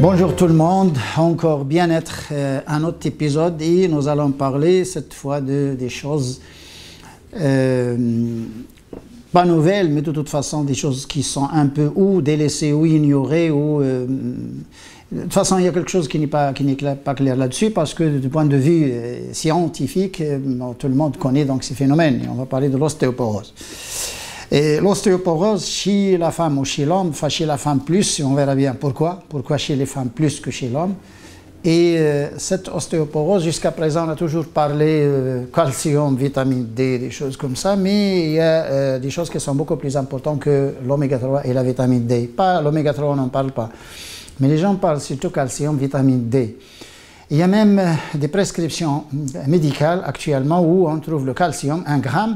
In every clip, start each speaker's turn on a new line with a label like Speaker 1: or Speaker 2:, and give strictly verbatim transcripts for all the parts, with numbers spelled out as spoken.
Speaker 1: Bonjour tout le monde, encore bien-être, euh, un autre épisode et nous allons parler cette fois de, des choses euh, pas nouvelles, mais de toute façon des choses qui sont un peu ou délaissées ou ignorées ou euh, de toute façon il y a quelque chose qui n'est pas, qui n'est pas clair là-dessus parce que du point de vue euh, scientifique, euh, tout le monde connaît donc ces phénomènes et on va parler de l'ostéoporose. Et l'ostéoporose chez la femme ou chez l'homme, enfin chez la femme plus, on verra bien pourquoi, pourquoi chez les femmes plus que chez l'homme. Et euh, cette ostéoporose, jusqu'à présent, on a toujours parlé euh, calcium, vitamine D, des choses comme ça, mais il y a euh, des choses qui sont beaucoup plus importantes que l'oméga trois et la vitamine D. Pas l'oméga trois, on n'en parle pas, mais les gens parlent surtout calcium, vitamine D. Il y a même euh, des prescriptions médicales actuellement où on trouve le calcium, un gramme.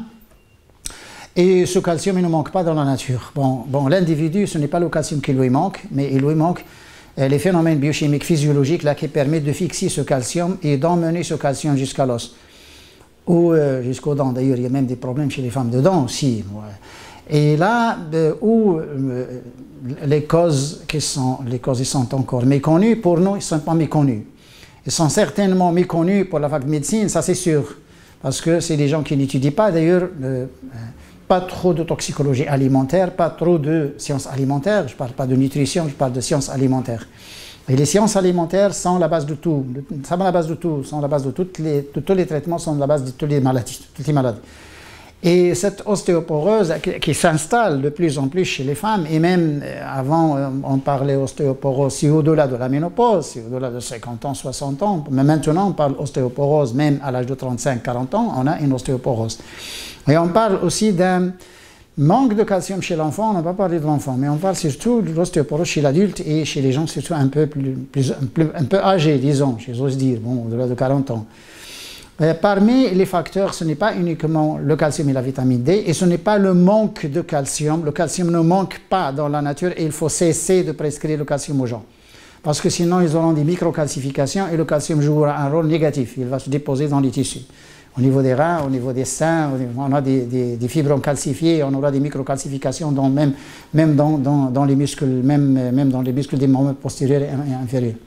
Speaker 1: Et ce calcium, il ne manque pas dans la nature. Bon, bon l'individu, ce n'est pas le calcium qui lui manque, mais il lui manque euh, les phénomènes biochimiques, physiologiques là, qui permettent de fixer ce calcium et d'emmener ce calcium jusqu'à l'os. Ou euh, jusqu'aux dents. D'ailleurs, il y a même des problèmes chez les femmes de dents aussi. Ouais. Et là, euh, où euh, les causes qui sont, les causes ils sont encore méconnues, pour nous, ils ne sont pas méconnus. Ils sont certainement méconnus pour la fac de médecine, ça c'est sûr. Parce que c'est des gens qui n'étudient pas, d'ailleurs, euh, pas trop de toxicologie alimentaire, pas trop de sciences alimentaires, je ne parle pas de nutrition, je parle de sciences alimentaires. Et les sciences alimentaires sont la base de tout, sont la base de tout, sont la base de, toutes les, de tous les traitements, sont la base de toutes les maladies. Toutes les maladies. Et cette ostéoporose qui, qui s'installe de plus en plus chez les femmes, et même avant on parlait ostéoporose, c'est au-delà de la ménopause, c'est au-delà de cinquante ans, soixante ans, mais maintenant on parle ostéoporose, même à l'âge de trente-cinq quarante ans, on a une ostéoporose. Et on parle aussi d'un manque de calcium chez l'enfant, on n'a pas parlé de l'enfant, mais on parle surtout de l'ostéoporose chez l'adulte et chez les gens surtout un peu, plus, plus, un peu, un peu âgés, disons, j'ose dire, bon, au-delà de quarante ans. Euh, parmi les facteurs, ce n'est pas uniquement le calcium et la vitamine D, et ce n'est pas le manque de calcium. Le calcium ne manque pas dans la nature et il faut cesser de prescrire le calcium aux gens. Parce que sinon, ils auront des microcalcifications et le calcium jouera un rôle négatif. Il va se déposer dans les tissus. Au niveau des reins, au niveau des seins, on a des, des, des fibres calcifiées, on aura des microcalcifications dans, même, même, dans, dans, dans les muscles, même, même dans les muscles des membres postérieurs et inférieurs.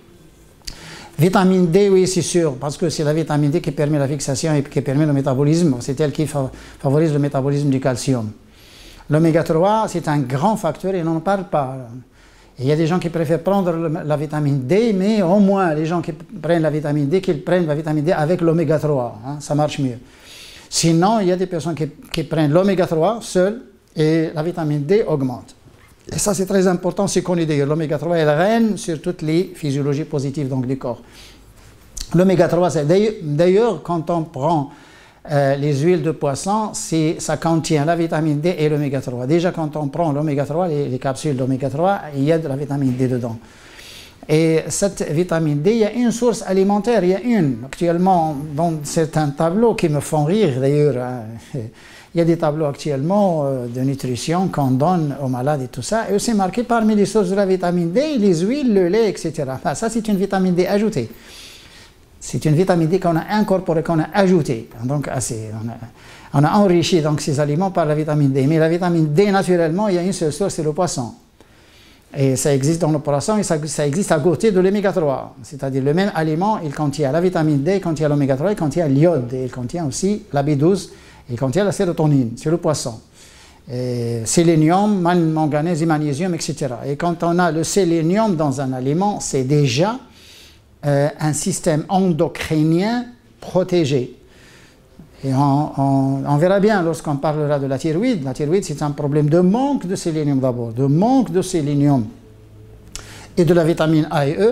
Speaker 1: Vitamine D, oui, c'est sûr, parce que c'est la vitamine D qui permet la fixation et qui permet le métabolisme. C'est elle qui favorise le métabolisme du calcium. L'oméga trois, c'est un grand facteur et on n'en parle pas. Il y a des gens qui préfèrent prendre la vitamine D, mais au moins les gens qui prennent la vitamine D, qu'ils prennent la vitamine D avec l'oméga trois, hein, ça marche mieux. Sinon, il y a des personnes qui, qui prennent l'oméga trois seul et la vitamine D augmente. Et ça, c'est très important, c'est connu d'ailleurs. L'oméga trois, elle règne sur toutes les physiologies positives donc, du corps. L'oméga trois, d'ailleurs, quand on prend euh, les huiles de poisson, ça contient la vitamine D et l'oméga trois. Déjà, quand on prend l'oméga trois, les, les capsules d'oméga trois, il y a de la vitamine D dedans. Et cette vitamine D, il y a une source alimentaire, il y a une. Actuellement, dans certains tableaux qui me font rire d'ailleurs, hein. Il y a des tableaux actuellement euh, de nutrition qu'on donne aux malades et tout ça, et c'est marqué parmi les sources de la vitamine D, les huiles, le lait, et cetera. Enfin, ça, c'est une vitamine D ajoutée. C'est une vitamine D qu'on a incorporée, qu'on a ajoutée. Donc, assez, on, a, on a enrichi donc, ces aliments par la vitamine D. Mais la vitamine D, naturellement, il y a une seule source, c'est le poisson. Et ça existe dans le poisson et ça, ça existe à côté de l'oméga trois. C'est-à-dire le même aliment, il contient la vitamine D, il contient l'oméga trois, il contient l'iode, et il contient aussi la B douze. Il contient la sérotonine, c'est le poisson. Et sélénium, manganèse et magnésium, et cetera. Et quand on a le sélénium dans un aliment, c'est déjà euh, un système endocrinien protégé. Et on, on, on verra bien lorsqu'on parlera de la thyroïde. La thyroïde, c'est un problème de manque de sélénium d'abord, de manque de sélénium et de la vitamine A et E,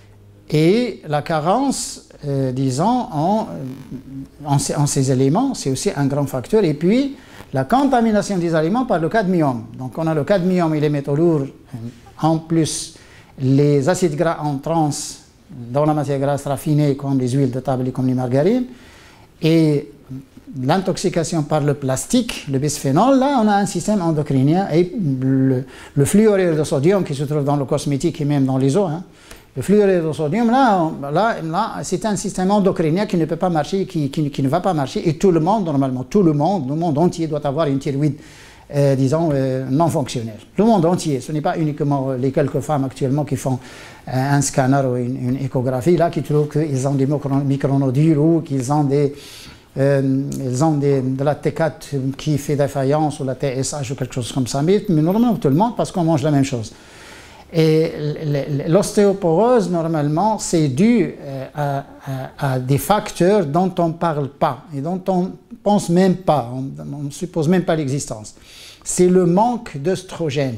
Speaker 1: et la carence, Euh, disons, en, en, en ces éléments, c'est aussi un grand facteur. Et puis, la contamination des aliments par le cadmium. Donc, on a le cadmium et les métaux lourds, en plus, les acides gras en trans dans la matière grasse raffinée, comme les huiles de table et comme les margarines. Et l'intoxication par le plastique, le bisphénol, là, on a un système endocrinien. Et le, le fluorure de sodium qui se trouve dans le cosmétique et même dans les eaux, hein, le fluorure de sodium, là, là, là c'est un système endocrinien qui ne peut pas marcher, qui, qui, qui ne va pas marcher, et tout le monde, normalement, tout le monde, le monde entier doit avoir une thyroïde euh, disons, euh, non fonctionnels. Le monde entier, ce n'est pas uniquement les quelques femmes actuellement qui font euh, un scanner ou une, une échographie, là, qui trouvent qu'ils ont des micronodules ou qu'ils ont des... Euh, ils ont des, de la T quatre qui fait défaillance ou la T S H ou quelque chose comme ça, mais, mais normalement tout le monde parce qu'on mange la même chose. Et l'ostéoporose, normalement, c'est dû à, à, à des facteurs dont on ne parle pas et dont on ne pense même pas, on ne suppose même pas l'existence. C'est le manque d'œstrogènes.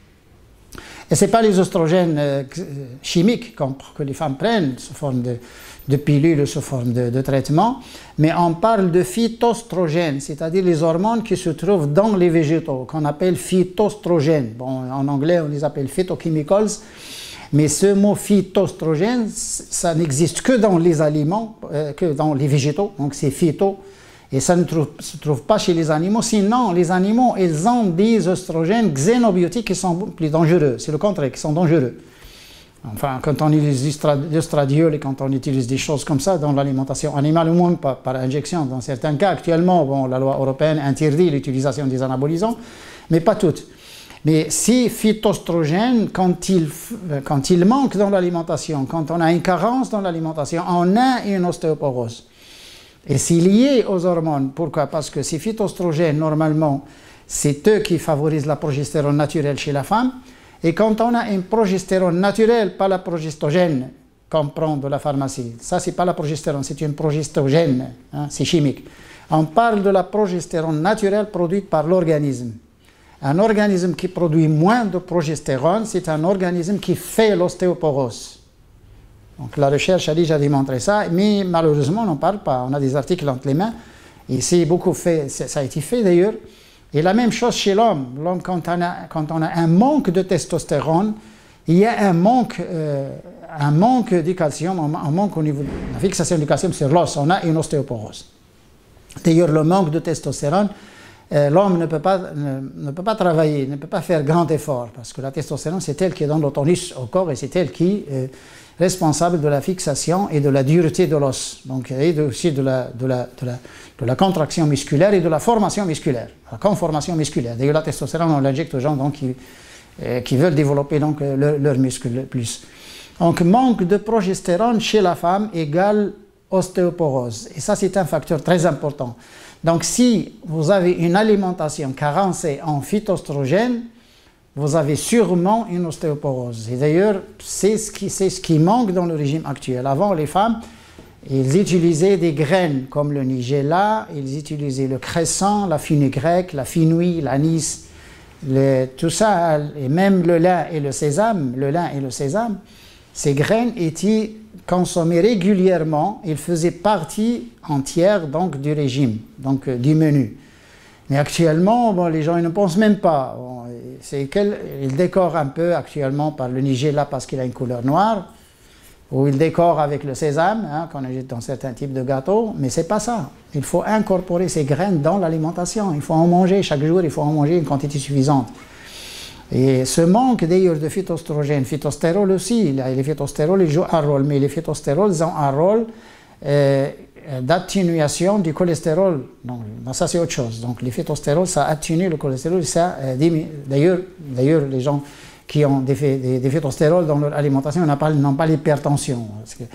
Speaker 1: Et ce n'est pas les oestrogènes euh, chimiques que les femmes prennent sous forme de, de pilules, sous forme de, de traitement, mais on parle de phytoestrogènes, c'est-à-dire les hormones qui se trouvent dans les végétaux, qu'on appelle phytoestrogènes. Bon, en anglais, on les appelle phytochemicals, mais ce mot phytoestrogène, ça n'existe que dans les aliments, euh, que dans les végétaux, donc c'est phyto. Et ça ne trouve, se trouve pas chez les animaux, sinon les animaux, ils ont des oestrogènes xénobiotiques qui sont plus dangereux, c'est le contraire, qui sont dangereux. Enfin, quand on utilise l'estradiol et quand on utilise des choses comme ça dans l'alimentation animale, ou même par, par injection, dans certains cas, actuellement, bon, la loi européenne interdit l'utilisation des anabolisants, mais pas toutes. Mais si phytoestrogènes, quand il, quand il manque dans l'alimentation, quand on a une carence dans l'alimentation, on a une ostéoporose. Et c'est lié aux hormones. Pourquoi? Parce que ces phytoestrogènes, normalement, c'est eux qui favorisent la progestérone naturelle chez la femme. Et quand on a une progestérone naturelle, pas la progestogène qu'on prend de la pharmacie, ça, c'est pas la progestérone, c'est une progestogène, hein, c'est chimique. On parle de la progestérone naturelle produite par l'organisme. Un organisme qui produit moins de progestérone, c'est un organisme qui fait l'ostéoporose. Donc la recherche a déjà démontré ça, mais malheureusement on n'en parle pas. On a des articles entre les mains, et c'est beaucoup fait, ça a été fait d'ailleurs. Et la même chose chez l'homme. L'homme, quand, quand on a un manque de testostérone, il y a un manque, euh, un manque du calcium, un manque au niveau de la fixation du calcium sur l'os, on a une ostéoporose. D'ailleurs, le manque de testostérone, euh, l'homme ne peut pas, ne, ne peut pas travailler, ne peut pas faire grand effort, parce que la testostérone, c'est elle qui donne le tonus au corps et c'est elle qui est responsable de la fixation et de la dureté de l'os, donc et aussi de la, de, la, de, la, de la contraction musculaire et de la formation musculaire, la conformation musculaire. D'ailleurs, la testostérone, on l'injecte aux gens donc, qui, euh, qui veulent développer donc, leurs leur muscles plus. Donc, manque de progestérone chez la femme égale ostéoporose. Et ça, c'est un facteur très important. Donc, si vous avez une alimentation carencée en phytoestrogènes, vous avez sûrement une ostéoporose. Et d'ailleurs, c'est ce qui, c'est ce qui manque dans le régime actuel. Avant, les femmes, ils utilisaient des graines comme le nigella, ils utilisaient le cresson, la fenugrec, la fenouil, l'anis, le, tout ça, et même le lin et le sésame, le lin et le sésame, ces graines étaient consommées régulièrement, ils faisaient partie entière donc, du régime, donc euh, du menu. Mais actuellement, bon, les gens ils ne pensent même pas. Bon, ils décorent un peu actuellement par le nigella parce qu'il a une couleur noire, ou ils décorent avec le sésame, hein, qu'on ajoute dans certains types de gâteaux, mais ce n'est pas ça. Il faut incorporer ces graines dans l'alimentation. Il faut en manger chaque jour, il faut en manger une quantité suffisante. Et ce manque d'ailleurs de phytoestrogènes, phytostérol aussi, les phytostérols ils jouent un rôle, mais les phytostérols ils ont un rôle euh, d'atténuation du cholestérol. Donc, ça c'est autre chose. Donc les phytostérols, ça atténue le cholestérol, ça euh, diminue. D'ailleurs, d'ailleurs, les gens qui ont des, des, des phytostérols dans leur alimentation n'ont pas, n'ont pas l'hypertension.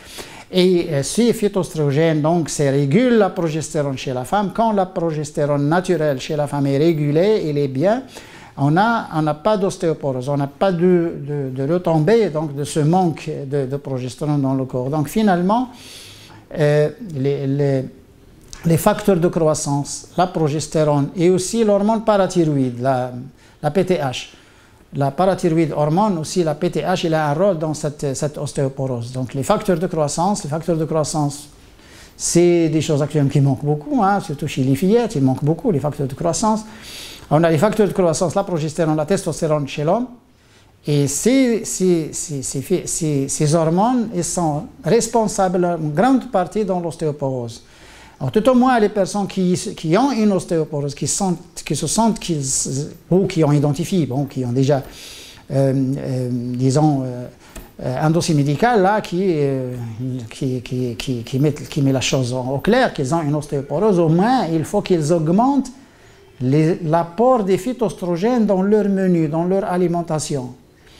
Speaker 1: Et euh, ces phytoestrogènes, donc, ça régule la progestérone chez la femme. Quand la progestérone naturelle chez la femme est régulée, elle est bien, on n'a on n'a pas d'ostéoporose, on n'a pas de, de, de retombée donc, de ce manque de, de progestérone dans le corps. Donc finalement, euh, les, les, les facteurs de croissance, la progestérone et aussi l'hormone parathyroïde, la, la P T H. La parathyroïde hormone, aussi la P T H, il a un rôle dans cette, cette ostéoporose. Donc les facteurs de croissance, les facteurs de croissance, c'est des choses actuellement qui manquent beaucoup, hein, surtout chez les fillettes, il manque beaucoup les facteurs de croissance. On a les facteurs de croissance, la progestérone, la testostérone chez l'homme, et ces, ces, ces, ces, ces, ces hormones elles sont responsables en grande partie dans l'ostéoporose. Alors, tout au moins, les personnes qui, qui ont une ostéoporose, qui, sentent, qui se sentent qu'ils, ou qui ont identifié, bon, qui ont déjà, euh, euh, disons, euh, un dossier médical là, qui, euh, qui, qui, qui, qui, met, qui met la chose au clair, qu'ils ont une ostéoporose, au moins, il faut qu'ils augmentent l'apport des phytoestrogènes dans leur menu, dans leur alimentation.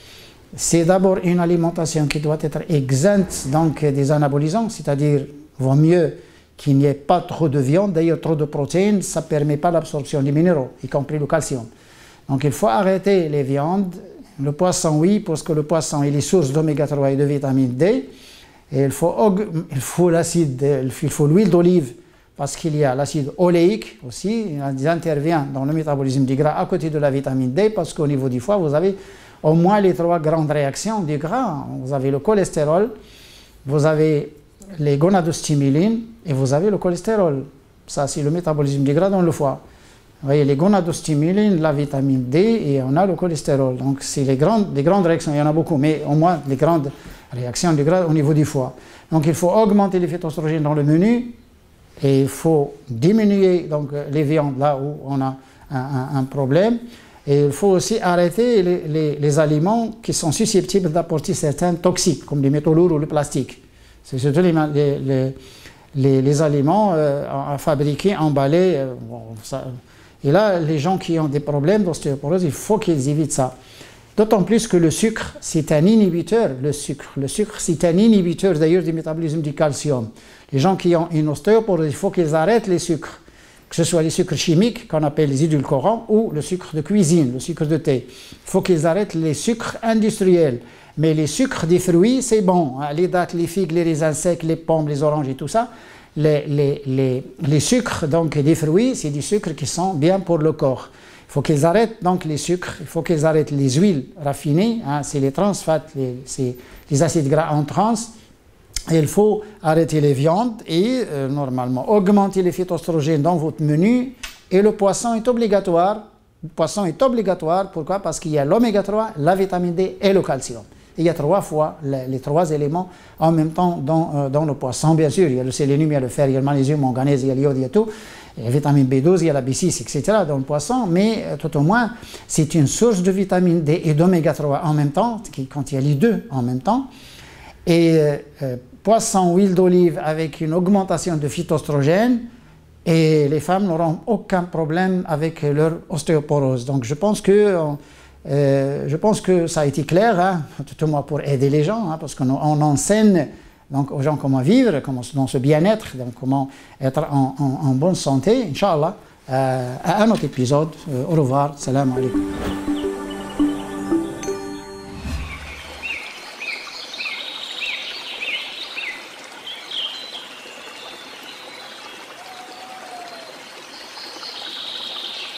Speaker 1: C'est d'abord une alimentation qui doit être exempte donc, des anabolisants, c'est-à-dire vaut mieux qu'il n'y ait pas trop de viande, d'ailleurs trop de protéines, ça ne permet pas l'absorption des minéraux, y compris le calcium. Donc il faut arrêter les viandes, le poisson oui, parce que le poisson il est source d'oméga trois et de vitamine D, et il faut, il faut l'acide, il faut l'huile d'olive, parce qu'il y a l'acide oléique aussi, il intervient dans le métabolisme du gras à côté de la vitamine D, parce qu'au niveau du foie, vous avez au moins les trois grandes réactions du gras. Vous avez le cholestérol, vous avez les gonadostimulines et vous avez le cholestérol. Ça, c'est le métabolisme du gras dans le foie. Vous voyez, les gonadostimulines, la vitamine D et on a le cholestérol. Donc, c'est les grandes, les grandes réactions, il y en a beaucoup, mais au moins les grandes réactions du gras au niveau du foie. Donc, il faut augmenter les phytoestrogènes dans le menu et il faut diminuer donc, les viandes là où on a un, un, un problème. Et il faut aussi arrêter les, les, les aliments qui sont susceptibles d'apporter certains toxiques, comme les métaux lourds ou le plastique. C'est surtout les, les, les, les aliments euh, à fabriquer, emballés. Euh, bon, ça. Et là, les gens qui ont des problèmes d'ostéoporose, il faut qu'ils évitent ça. D'autant plus que le sucre, c'est un inhibiteur, le sucre. Le sucre, c'est un inhibiteur d'ailleurs du métabolisme du calcium. Les gens qui ont une ostéoporose, il faut qu'ils arrêtent les sucres. Que ce soit les sucres chimiques, qu'on appelle les édulcorants, ou le sucre de cuisine, le sucre de thé. Il faut qu'ils arrêtent les sucres industriels. Mais les sucres des fruits, c'est bon. Les dattes, les figues, les raisins secs, les pommes, les oranges et tout ça. Les, les, les, les sucres donc, des fruits, c'est des sucres qui sont bien pour le corps. Il faut qu'ils arrêtent donc les sucres, il faut qu'ils arrêtent les huiles raffinées, hein, c'est les trans fats, c'est les acides gras en trans. Et il faut arrêter les viandes et euh, normalement augmenter les phytoestrogènes dans votre menu. Et le poisson est obligatoire. Le poisson est obligatoire. Pourquoi? Parce qu'il y a l'oméga trois, la vitamine D et le calcium. Et il y a trois fois les, les trois éléments en même temps dans, euh, dans le poisson. Bien sûr, il y a le sélénium, il y a le fer, il y a le magnésium, le manganèse, il y a l'iode, il y a tout. Il y a la vitamine B douze, il y a la B six, et cetera dans le poisson. Mais euh, tout au moins, c'est une source de vitamine D et d'oméga trois en même temps, qui, quand il y a les deux en même temps. Et euh, euh, poisson, huile d'olive avec une augmentation de phytoestrogènes et les femmes n'auront aucun problème avec leur ostéoporose. Donc je pense que, euh, je pense que ça a été clair, hein, tout au moins pour aider les gens, hein, parce qu'on on enseigne donc, aux gens comment vivre, comment, dans ce bien-être, donc comment être en, en, en bonne santé, Inch'Allah. Euh, à un autre épisode. Euh, au revoir. Salam alaikum.